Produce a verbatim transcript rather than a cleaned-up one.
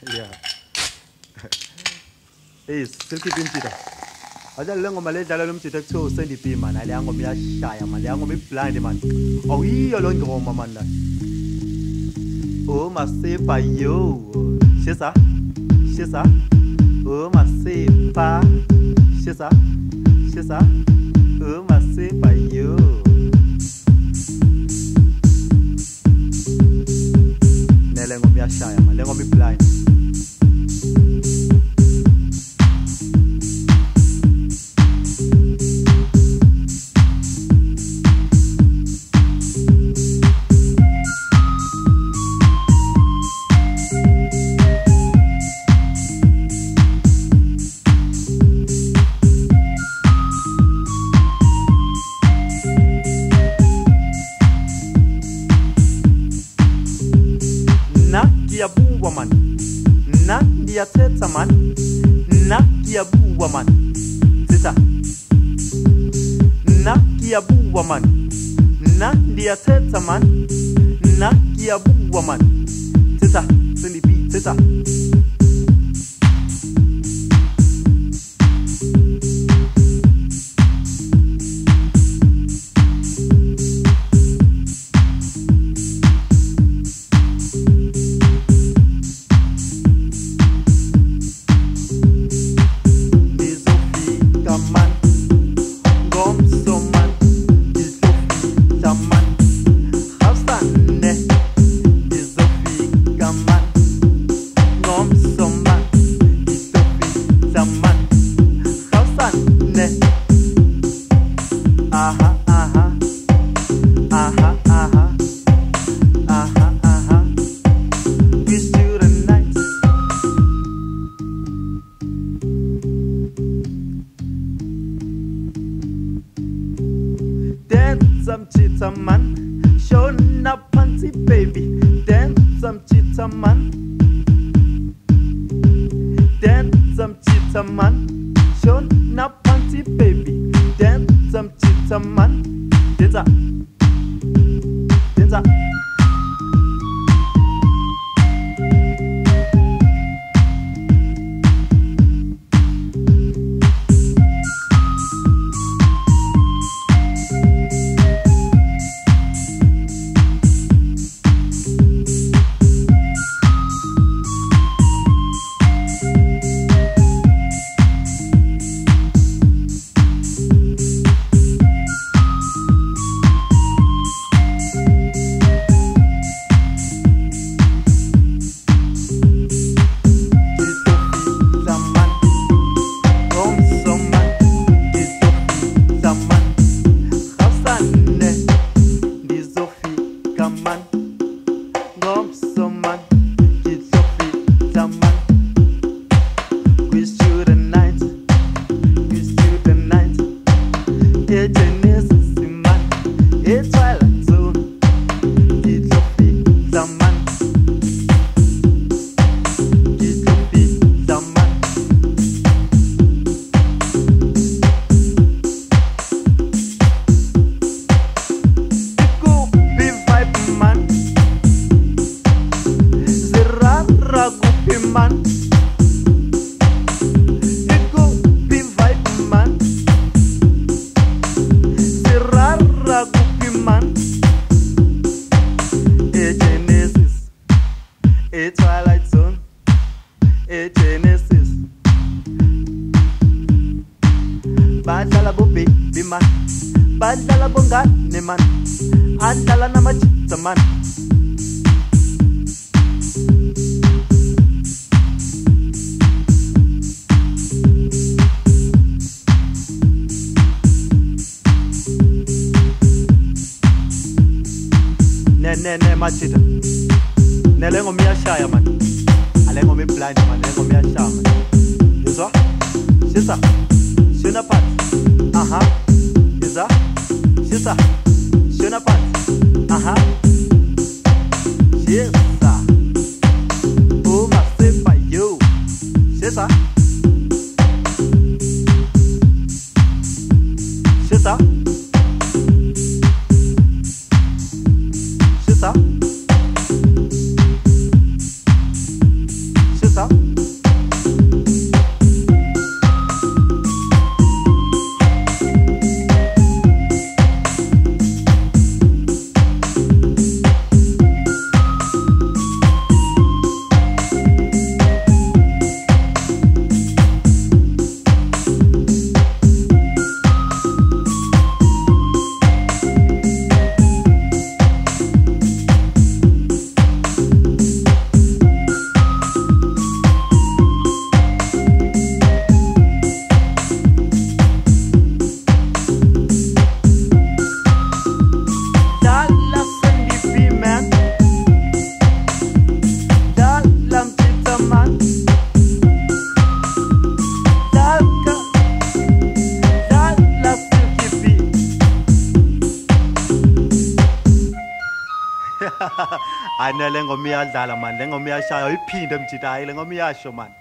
Yeah. Hey, Silky Pimpita. Aja le ngoma le dlala lo mthetho ekuthiwa uSandy B man, ale ngoma iyashaya man, le ngoma iblind man. Awuyiyo lo ngoma man la. Oh masepa yo. Shisa. Shisa. Oh masepa. Shisa. Shisa. Oh masepa yo. Le ngoma iyashaya man, le ngoma iblind. Nakiabuwa man, nakiateta man, nakiabuwa man, teta. Nakiabuwa man, nakiateta man, nakiabuwa man, teta. Sandy B, teta. Aha, aha, aha, aha, aha, aha. We still the night. Dance some cheetah man, showing up panty baby. Dance some cheetah man. Dance some cheetah man, showing up panty baby. Dance some cheetah man. Dance up. Dance up. Man, it go be vibe man, Serara gupi man, a Genesis, a Twilight Zone, a Genesis. Badala bo baby man, badala bonga ne man, andala na machita man. Ne ne ne machita. Ne lengo mi ashaya man. Alengo mi blind man. Lengo mi ashaya man. Yeso? Shisa. Shuna pat. Aha. Yesa. Shisa. Shuna pat. Aha. Shisa. Oh ma sepa yo. Shisa. Shisa. Shisa. Shisa. le ngoma iyadlala mani le ngoma iyashaya iphinde mjita hayi le ngoma iyasho mani